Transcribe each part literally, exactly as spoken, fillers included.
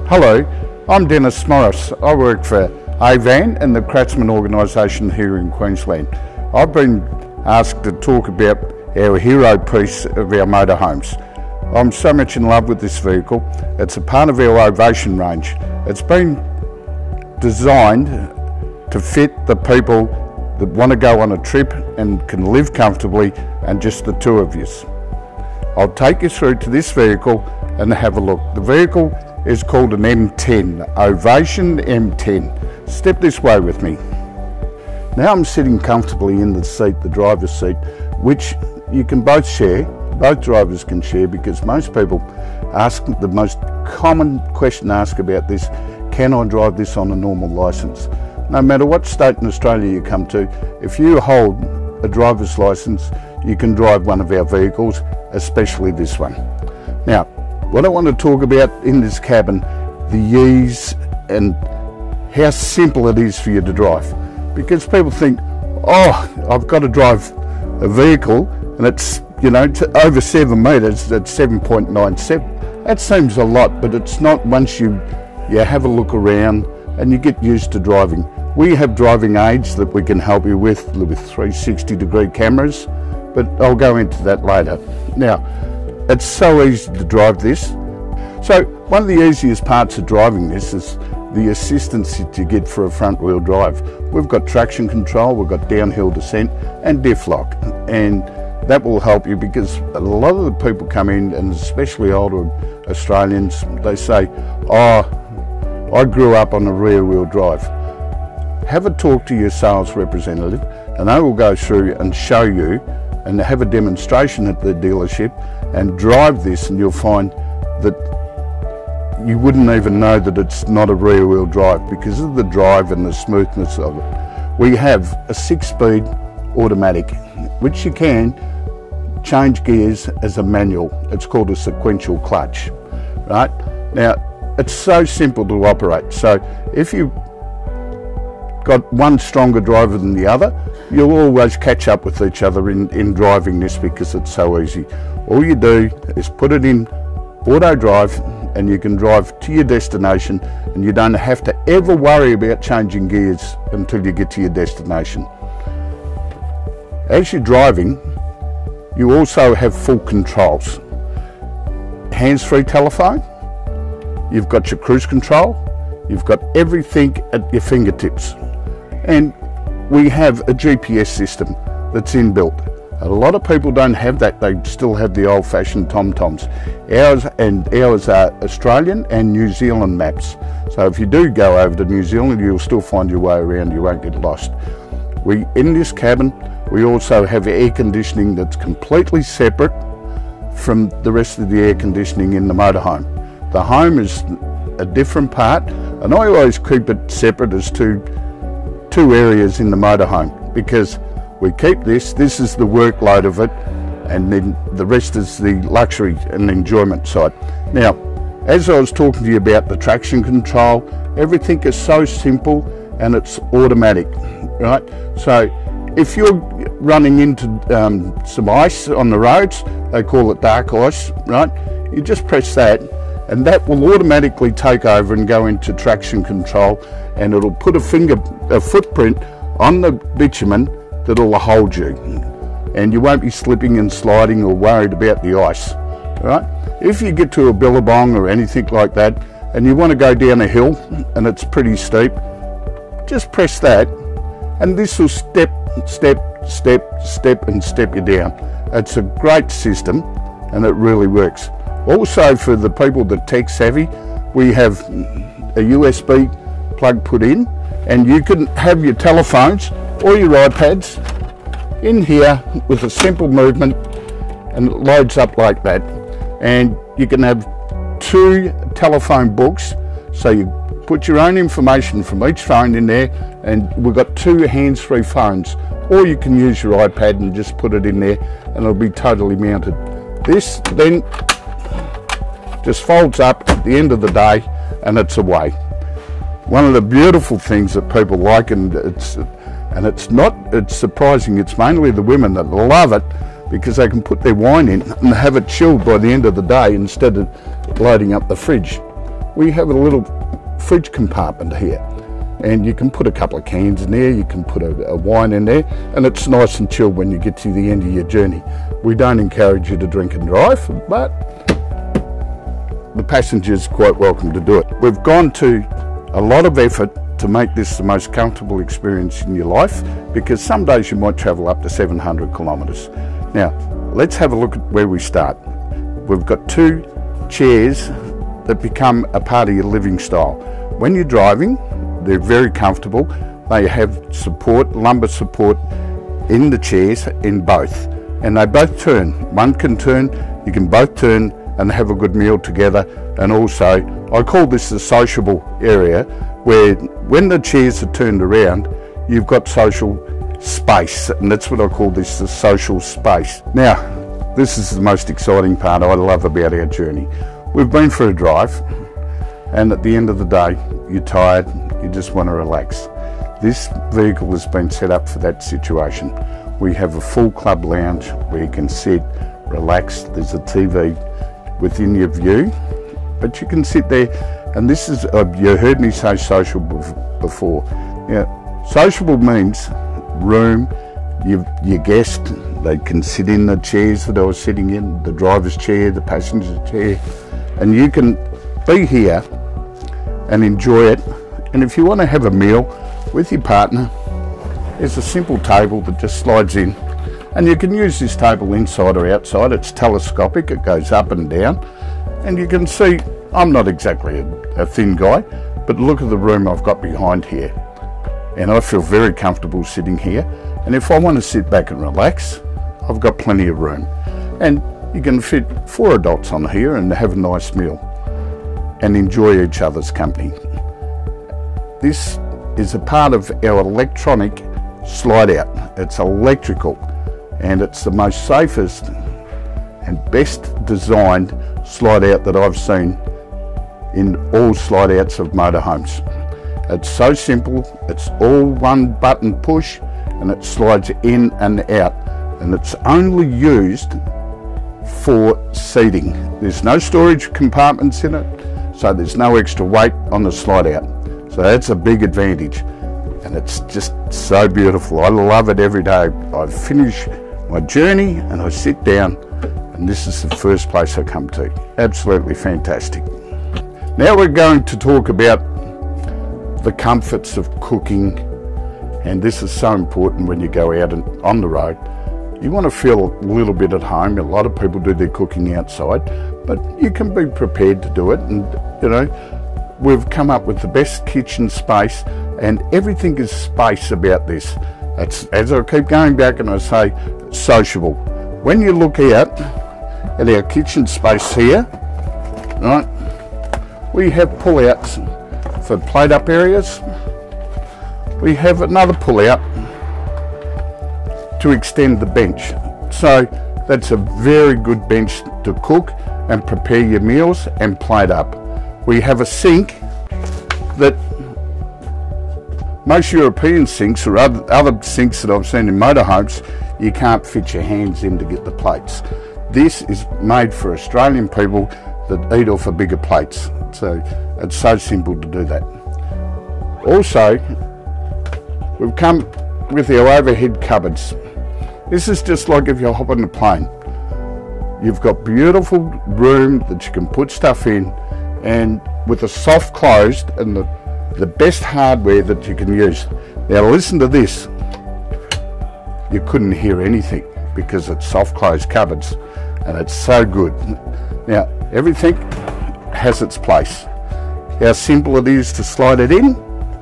Hello, I'm Dennis Morris. I work for Avan and the Craftsman organisation here in Queensland. I've been asked to talk about our hero piece of our motorhomes. I'm so much in love with this vehicle. It's a part of our Ovation range. It's been designed to fit the people that want to go on a trip and can live comfortably, and just the two of you. I'll take you through to this vehicle and have a look. The vehicle is called an M ten, Ovation M ten. Step this way with me. Now I'm sitting comfortably in the seat, the driver's seat, which you can both share, both drivers can share, because most people ask, the most common question asked about this, can I drive this on a normal licence? No matter what state in Australia you come to, if you hold a driver's licence, you can drive one of our vehicles, especially this one. Now, what I want to talk about in this cabin, the ease and how simple it is for you to drive. Because people think, oh, I've got to drive a vehicle and it's, you know, to over seven metres, it's seven point nine seven. That seems a lot, but it's not once you, you have a look around and you get used to driving. We have driving aids that we can help you with, with three sixty degree cameras, but I'll go into that later. Now, it's so easy to drive this. So one of the easiest parts of driving this is the assistance that you get for a front wheel drive. We've got traction control, we've got downhill descent and diff lock, and that will help you, because a lot of the people come in, and especially older Australians, they say, oh, I grew up on a rear wheel drive. Have a talk to your sales representative and they will go through and show you and have a demonstration at the dealership and drive this, and you'll find that you wouldn't even know that it's not a rear wheel drive because of the drive and the smoothness of it. We have a six speed automatic, which you can change gears as a manual. It's called a sequential clutch, right? Now, it's so simple to operate. So if you got one stronger driver than the other, you'll always catch up with each other in, in driving this, because it's so easy. All you do is put it in auto drive and you can drive to your destination, and you don't have to ever worry about changing gears until you get to your destination. As you're driving, you also have full controls. Hands-free telephone, you've got your cruise control, you've got everything at your fingertips. And we have a G P S system that's inbuilt. A lot of people don't have that, they still have the old-fashioned tom-toms. Ours, and ours are Australian and New Zealand maps. So if you do go over to New Zealand, you'll still find your way around, you won't get lost. We, in this cabin, we also have air conditioning that's completely separate from the rest of the air conditioning in the motorhome. The home is a different part, and I always keep it separate as two two areas in the motorhome, because we keep this, this is the workload of it, and then the rest is the luxury and enjoyment side. Now, as I was talking to you about the traction control, everything is so simple and it's automatic, right? So if you're running into um, some ice on the roads, they call it dark ice, right? You just press that, and that will automatically take over and go into traction control, and it'll put a finger, a footprint on the bitumen that'll hold you, and you won't be slipping and sliding or worried about the ice, right? If you get to a billabong or anything like that, and you want to go down a hill and it's pretty steep, just press that, and this will step, step, step, step, and step you down. It's a great system, and it really works. Also, for the people that tech savvy, we have a U S B plug put in, and you can have your telephones or your iPads in here with a simple movement, and it loads up like that. And you can have two telephone books, so you put your own information from each phone in there, and we've got two hands-free phones, or you can use your iPad and just put it in there and it'll be totally mounted. This then just folds up at the end of the day and it's away. One of the beautiful things that people like, and it's and it's not, it's surprising, it's mainly the women that love it, because they can put their wine in and have it chilled by the end of the day instead of loading up the fridge. we have a little fridge compartment here, and you can put a couple of cans in there, you can put a, a wine in there, and it's nice and chilled when you get to the end of your journey. We don't encourage you to drink and drive, but the passenger's quite welcome to do it. We've gone to a lot of effort to make this the most comfortable experience in your life, because some days you might travel up to seven hundred kilometres. Now, let's have a look at where we start. We've got two chairs that become a part of your living style. When you're driving, they're very comfortable. They have support, lumbar support in the chairs, in both. And they both turn. One can turn, you can both turn and have a good meal together. And also, I call this the sociable area, where when the chairs are turned around, you've got social space, and that's what I call this, the social space. Now, this is the most exciting part I love about our journey. We've been for a drive, and at the end of the day, you're tired, you just want to relax. This vehicle has been set up for that situation. We have a full club lounge where you can sit, relax. There's a T V within your view, but you can sit there, and this is, uh, you heard me say social before. Now, sociable means room, your, your guest, they can sit in the chairs that I was sitting in, the driver's chair, the passenger's chair, and you can be here and enjoy it. And if you want to have a meal with your partner, there's a simple table that just slides in, and you can use this table inside or outside. It's telescopic, it goes up and down, and you can see I'm not exactly a, a thin guy, but look at the room I've got behind here, and I feel very comfortable sitting here. And if I want to sit back and relax, I've got plenty of room, and you can fit four adults on here and have a nice meal and enjoy each other's company. This is a part of our electronic slide out. It's electrical, and it's the most safest and best designed slide out that I've seen in all slide outs of motorhomes. It's so simple, it's all one button push, and it slides in and out, and it's only used for seating. There's no storage compartments in it, so there's no extra weight on the slide out. So that's a big advantage, and it's just so beautiful. I love it every day. I finish my journey and I sit down, and this is the first place I come to. Absolutely fantastic. Now we're going to talk about the comforts of cooking, and this is so important when you go out and on the road. You want to feel a little bit at home. A lot of people do their cooking outside, but you can be prepared to do it. And you know, we've come up with the best kitchen space, and everything is space about this. It's, as I keep going back and I say, sociable. When you look out at our kitchen space here, right, we have pull-outs for plate-up areas. We have another pull-out to extend the bench. So that's a very good bench to cook and prepare your meals and plate up. We have a sink that most European sinks or other, other sinks that I've seen in motorhomes, you can't fit your hands in to get the plates. This is made for Australian people that eat off of bigger plates. So it's so simple to do that. Also, we've come with our overhead cupboards. This is just like if you're hopping a plane. You've got beautiful room that you can put stuff in, and with a soft closed and the, the best hardware that you can use. Now listen to this. You couldn't hear anything because it's soft closed cupboards, and it's so good. Now everything has its place. How simple it is to slide it in.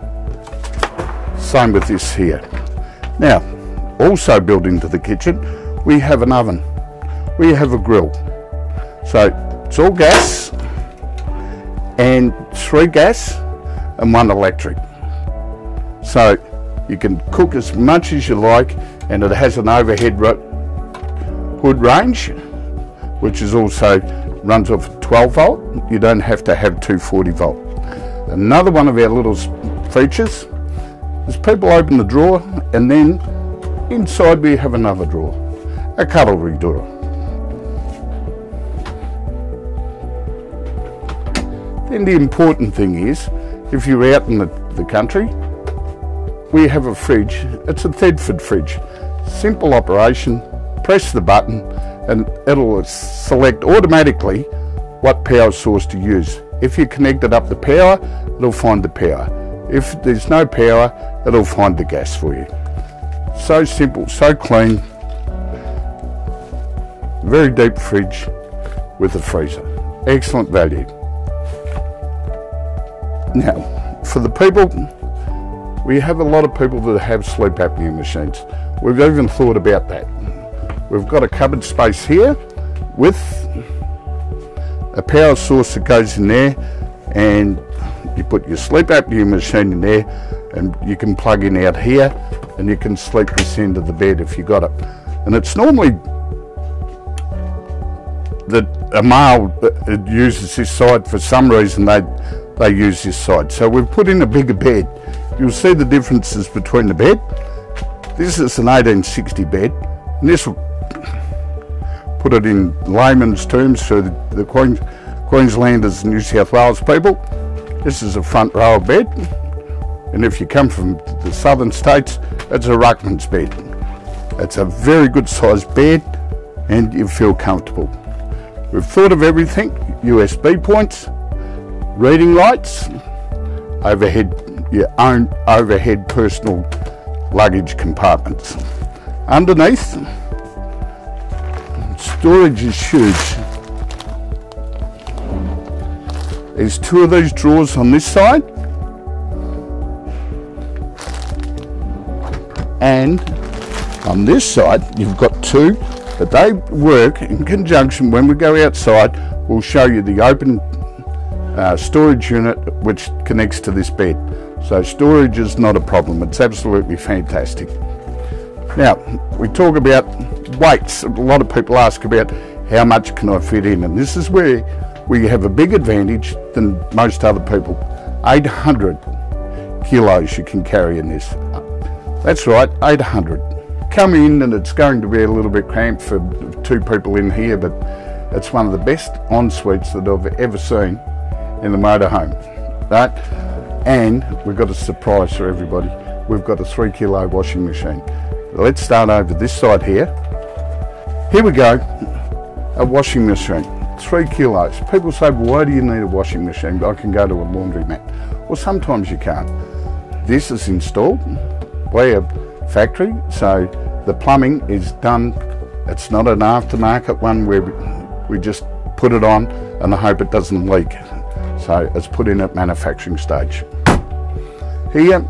Same with this here. Now, also built into the kitchen, we have an oven. We have a grill. So it's all gas, and three gas and one electric. So you can cook as much as you like, and it has an overhead hood range, which is also runs off twelve volt. You don't have to have two forty volt. Another one of our little features is people open the drawer, and then inside we have another drawer, a cutlery drawer. Then the important thing is, if you're out in the, the country, we have a fridge. It's a Thedford fridge. Simple operation, press the button and it'll select automatically what power source to use. If you connect it up the power, it'll find the power. If there's no power, it'll find the gas for you. So simple, so clean. Very deep fridge with a freezer. Excellent value. Now, for the people, we have a lot of people that have sleep apnea machines. We've even thought about that. We've got a cupboard space here with a power source that goes in there, and you put your sleep apnea machine in there, and you can plug in out here, and you can sleep this end of the bed if you got it. And it's normally that a male uses this side. For some reason they they use this side. So we've put in a bigger bed. You'll see the differences between the bed. This is an eighteen sixty bed, and this will put it in layman's terms for the, the Queen, Queenslanders and New South Wales people. This is a front row bed, and if you come from the southern states, it's a ruckman's bed. It's a very good sized bed, and you feel comfortable. We've thought of everything: U S B points, reading lights, overhead, your own overhead personal luggage compartments. Underneath, storage is huge. There's two of these drawers on this side, and on this side you've got two, but they work in conjunction. When we go outside, we'll show you the open uh, storage unit which connects to this bed. So storage is not a problem. It's absolutely fantastic. Now, we talk about weights. A lot of people ask about how much can I fit in, and this is where we have a big advantage than most other people. eight hundred kilos you can carry in this. That's right, eight hundred. Come in, and it's going to be a little bit cramped for two people in here, but it's one of the best en-suites that I've ever seen in the motorhome, right? And we've got a surprise for everybody. We've got a three kilo washing machine. Let's start over this side here. Here we go, a washing machine, three kilos. People say, why do you need a washing machine? I can go to a laundromat. Well, sometimes you can't. This is installed by a factory, so the plumbing is done. It's not an aftermarket one where we just put it on and hope it doesn't leak. So it's put in at manufacturing stage. Here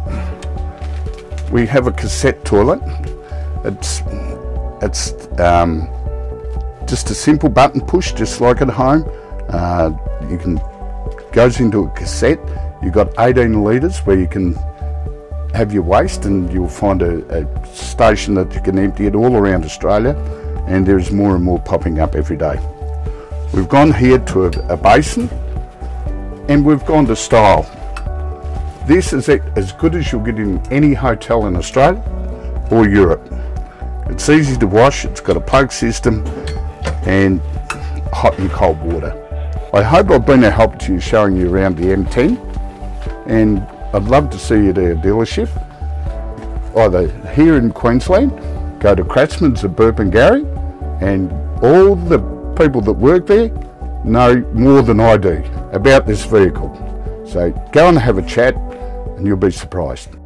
we have a cassette toilet. It's it's um, just a simple button push, just like at home. Uh, you can goes into a cassette. You've got eighteen litres where you can have your waste, and you'll find a, a station that you can empty it all around Australia, and there's more and more popping up every day. We've gone here to a, a basin, and we've gone to style. This is it, as good as you'll get in any hotel in Australia or Europe. It's easy to wash, it's got a plug system, and hot and cold water. I hope I've been a help to you, showing you around the M ten, and I'd love to see you at our dealership, either here in Queensland, go to Kratzmann's at Burpengary, and all the people that work there know more than I do about this vehicle. So go and have a chat, and you'll be surprised.